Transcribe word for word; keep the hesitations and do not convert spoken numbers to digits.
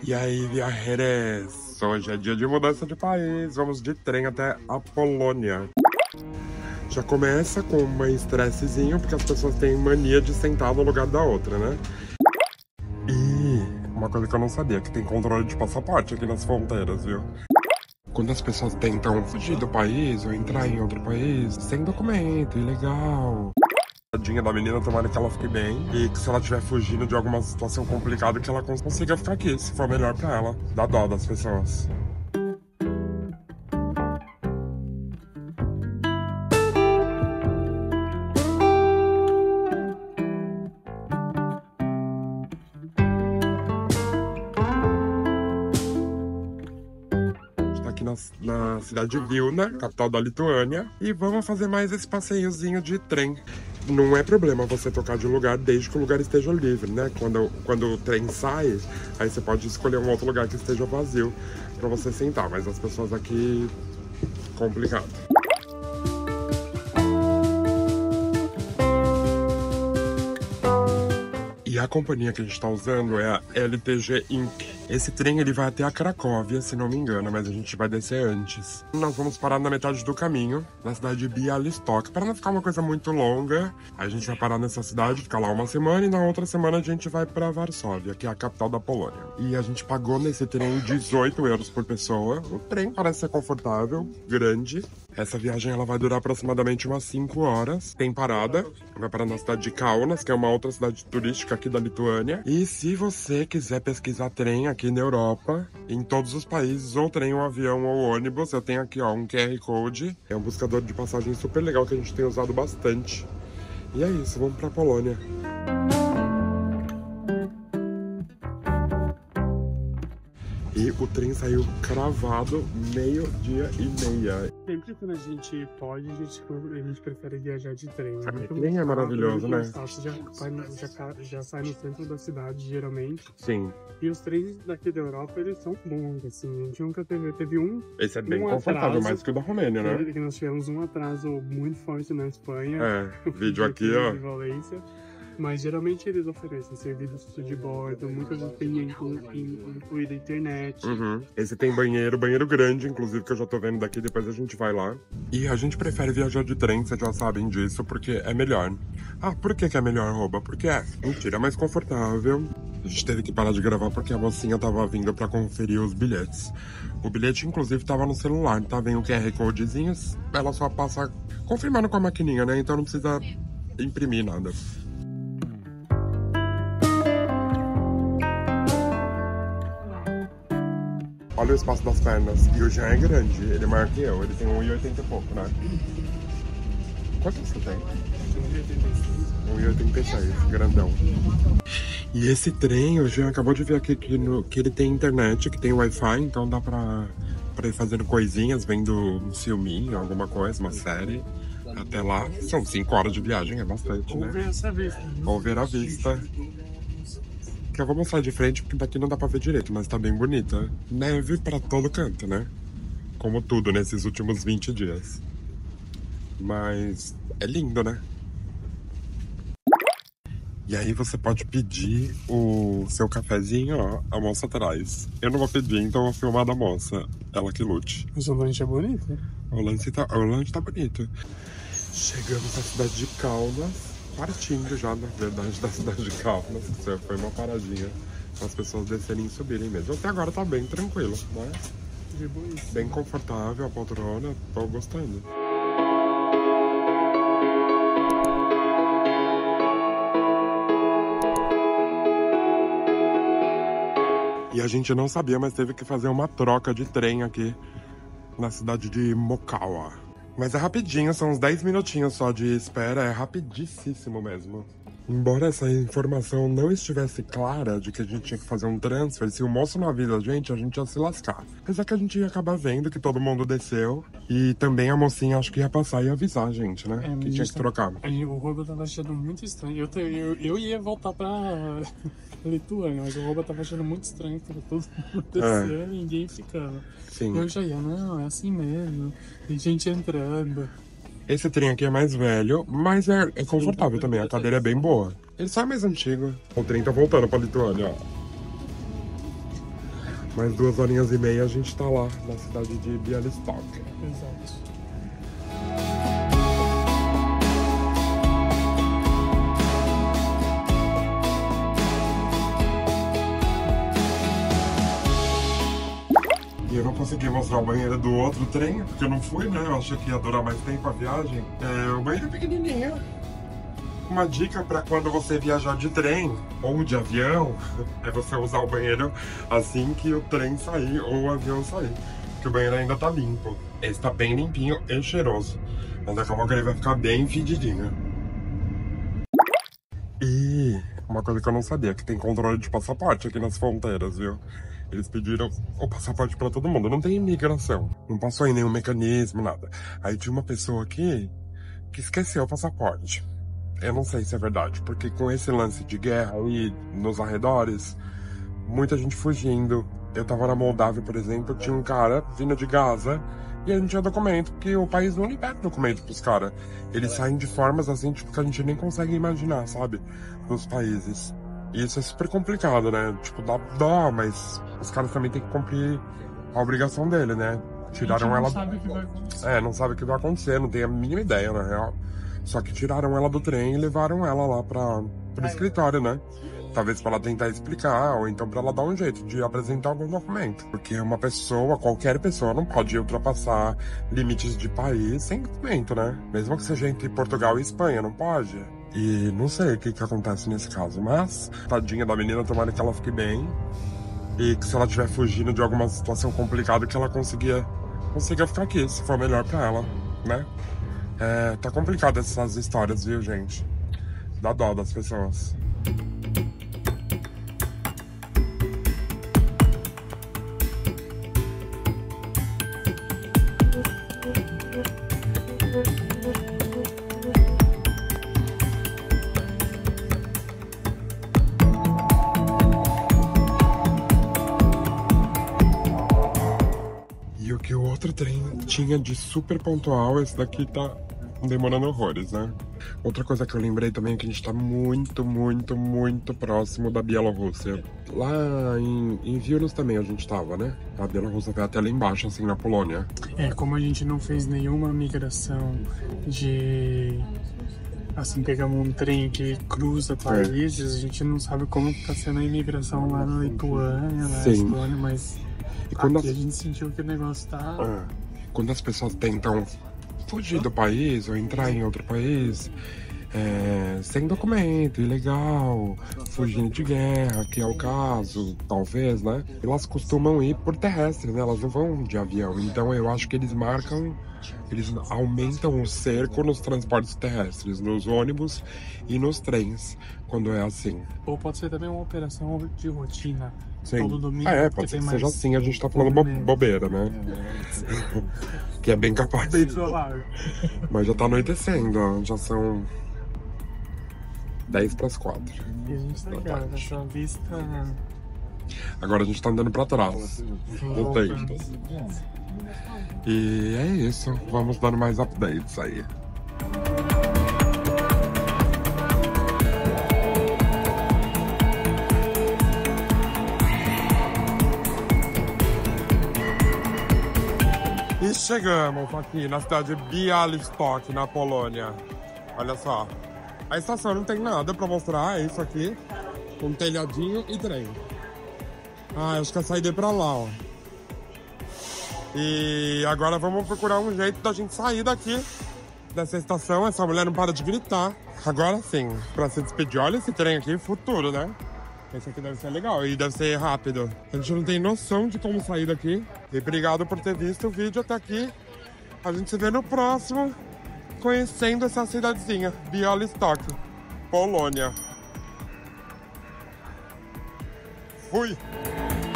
E aí, viajeres, hoje é dia de mudança de país, vamos de trem até a Polônia. Já começa com um estressezinho, porque as pessoas têm mania de sentar no lugar da outra, né? E uma coisa que eu não sabia, que tem controle de passaporte aqui nas fronteiras, viu? Quando as pessoas tentam fugir do país ou entrar em outro país, sem documento, ilegal. Tadinha da menina, tomara que ela fique bem. E que se ela estiver fugindo de alguma situação complicada, que ela consiga ficar aqui, se for melhor pra ela. Dá dó das pessoas. Aqui na, na cidade de Vilna, capital da Lituânia, e vamos fazer mais esse passeiozinho de trem. Não é problema você trocar de lugar desde que o lugar esteja livre, né? Quando, quando o trem sai, aí você pode escolher um outro lugar que esteja vazio pra você sentar, mas as pessoas aqui, complicado. E a companhia que a gente tá usando é a L T G Inc. Esse trem ele vai até a Cracóvia, se não me engano, mas a gente vai descer antes. Nós vamos parar na metade do caminho, na cidade de Białystok. Para não ficar uma coisa muito longa, a gente vai parar nessa cidade, ficar lá uma semana, e na outra semana a gente vai para Varsóvia, que é a capital da Polônia. E a gente pagou nesse trem dezoito euros por pessoa. O trem parece ser confortável, grande. Essa viagem ela vai durar aproximadamente umas cinco horas. Tem parada, vai parar na cidade de Kaunas, que é uma outra cidade turística aqui da Lituânia. E se você quiser pesquisar trem aqui na Europa, em todos os países, ou trem, ou avião, ou ônibus, eu tenho aqui ó, um Q R Code. É um buscador de passagem super legal que a gente tem usado bastante. E é isso, vamos pra Polônia. E o trem saiu cravado meio-dia e meia. Sempre quando a gente pode, a gente, a gente prefere viajar de trem. Ah, o trem é maravilhoso, né? Já, já, já sai no centro da cidade, geralmente. Sim. E os trens daqui da Europa, eles são bons, assim. A gente nunca teve... Teve um... Esse é bem um confortável, atraso, mais que o da Romênia, né? Que nós tivemos um atraso muito forte na Espanha. É, vídeo aqui, ó. De Valência. Mas geralmente eles oferecem serviços de bordo, muitas vezes tem incluída internet. Uhum. Esse tem banheiro, banheiro grande, inclusive, que eu já tô vendo daqui, depois a gente vai lá. E a gente prefere viajar de trem, vocês já sabem disso, porque é melhor. Ah, por que que é melhor, Rouba? Porque é, mentira, é mais confortável. A gente teve que parar de gravar porque a mocinha tava vindo pra conferir os bilhetes. O bilhete, inclusive, tava no celular, tá? Vem o Q R Codezinho, ela só passa confirmando com a maquininha, né? Então não precisa imprimir nada. Olha o espaço das pernas. E o Jean é grande, ele é maior que eu. Ele tem um e oitenta e pouco, né? Quanto você tem? um e oitenta e seis, grandão. E esse trem, o Jean acabou de ver aqui que, no, que ele tem internet, que tem Wi-Fi, então dá pra, pra ir fazendo coisinhas, vendo um filminho, alguma coisa, uma série. Até lá, são cinco horas de viagem, é bastante, né? Ou ver essa vista. Ou ver a vista. Que eu vou mostrar de frente, porque daqui não dá pra ver direito, mas tá bem bonita. Neve pra todo canto, né? Como tudo nesses últimos vinte dias. Mas é lindo, né? E aí você pode pedir o seu cafezinho, ó, a moça traz. Eu não vou pedir, então eu vou filmar da moça. Ela que lute. Mas o lanche é bonito, né? O lanche tá, o lanche tá bonito. Chegamos na cidade de Kaunas. Partindo já, na verdade, da cidade de Kaunas. Foi uma paradinha para as pessoas descerem e subirem mesmo. Até agora tá bem tranquilo, né? Bem confortável a poltrona, tô gostando. E a gente não sabia, mas teve que fazer uma troca de trem aqui na cidade de Mokawa. Mas é rapidinho, são uns dez minutinhos só de espera, é rapidíssimo mesmo. Embora essa informação não estivesse clara de que a gente tinha que fazer um transfer, se o moço não avisa a gente, a gente ia se lascar. Apesar que a gente ia acabar vendo que todo mundo desceu. E também a mocinha acho que ia passar e avisar a gente, né? É, que tinha que trocar. Aí o Rouba tava achando muito estranho. Eu, eu, eu ia voltar pra Lituânia, mas o Rouba tava achando muito estranho que todo mundo descendo e ninguém ficando. Sim. Eu já ia, não, é assim mesmo. Tem gente entrando. Esse trem aqui é mais velho, mas é, é confortável também, a cadeira é bem boa. Ele só é mais antigo. O trem tá voltando pra Lituânia, ó. Mais duas horinhas e meia a gente tá lá na cidade de Białystok. Exato. E eu não consegui mostrar o banheiro do outro trem, porque eu não fui, né? Eu achei que ia durar mais tempo a viagem. É, o banheiro é pequenininho. Uma dica para quando você viajar de trem ou de avião é você usar o banheiro assim que o trem sair ou o avião sair, porque o banheiro ainda tá limpo. Esse tá bem limpinho e cheiroso, mas daqui a pouco ele vai ficar bem fedidinho. E uma coisa que eu não sabia, que tem controle de passaporte aqui nas fronteiras, viu? Eles pediram o passaporte para todo mundo, não tem imigração, não passou em nenhum mecanismo, nada. Aí tinha uma pessoa aqui que esqueceu o passaporte. Eu não sei se é verdade, porque com esse lance de guerra aí nos arredores, muita gente fugindo. Eu tava na Moldávia, por exemplo, tinha um cara vindo de Gaza e ele não tinha documento, porque o país não libera documento pros caras. Eles saem de formas assim, tipo, que a gente nem consegue imaginar, sabe? Nos países. E isso é super complicado, né? Tipo, dá dó, mas os caras também têm que cumprir a obrigação dele, né? Tiraram não ela... sabe o que vai acontecer. É, não sabe o que vai acontecer, não tem a mínima ideia, na real. Só que tiraram ela do trem e levaram ela lá pra, pro escritório, né? Talvez pra ela tentar explicar, ou então pra ela dar um jeito de apresentar algum documento. Porque uma pessoa, qualquer pessoa, não pode ultrapassar limites de país sem documento, né? Mesmo que seja entre Portugal e Espanha, não pode. E não sei o que que acontece nesse caso, mas tadinha da menina, tomara que ela fique bem. E que se ela estiver fugindo de alguma situação complicada, que ela consiga, consiga ficar aqui, se for melhor pra ela, né? É, tá complicado essas histórias, viu, gente? Dá dó das pessoas. E o que o outro trem tinha de super pontual, esse daqui tá demorando horrores, né? Outra coisa que eu lembrei também é que a gente tá muito, muito, muito próximo da Bielorrússia. Lá em, em Vilnius também a gente tava, né? A Bielorrússia vai até lá embaixo, assim, na Polônia. É, como a gente não fez nenhuma migração de... Assim, pegamos um trem que cruza países, é. A gente não sabe como tá sendo a imigração lá na Lituânia, na Estônia, mas e quando aqui as... a gente sentiu que o negócio tá... É. Quando as pessoas tentam fugir do país ou entrar em outro país é, sem documento, ilegal, fugindo de guerra, que é o caso, talvez, né? Elas costumam ir por terrestre, né? Elas não vão de avião. Então eu acho que eles marcam, eles aumentam o cerco nos transportes terrestres, nos ônibus e nos trens, quando é assim. Ou pode ser também uma operação de rotina. Sim. Todo domingo. Ah, é, pode ser que seja assim, a gente tá falando bo bobeira, né? É. Que é bem capaz. Bem provável. Mas já tá anoitecendo, ó. Já são dez para as quatro. E a gente tá ligado, essa vista... Agora a gente tá andando pra trás do tempo. E é isso, vamos dando mais updates aí. E chegamos aqui na cidade de Białystok, na Polônia. Olha só. A estação não tem nada pra mostrar, é isso aqui. Um telhadinho e trem. Ah, acho que a saída é pra lá, ó. E agora vamos procurar um jeito da gente sair daqui, dessa estação. Essa mulher não para de gritar. Agora sim, pra se despedir. Olha esse trem aqui, futuro, né? Esse aqui deve ser legal e deve ser rápido. A gente não tem noção de como sair daqui. E obrigado por ter visto o vídeo até aqui. A gente se vê no próximo, conhecendo essa cidadezinha, Białystok, Polônia. Fui!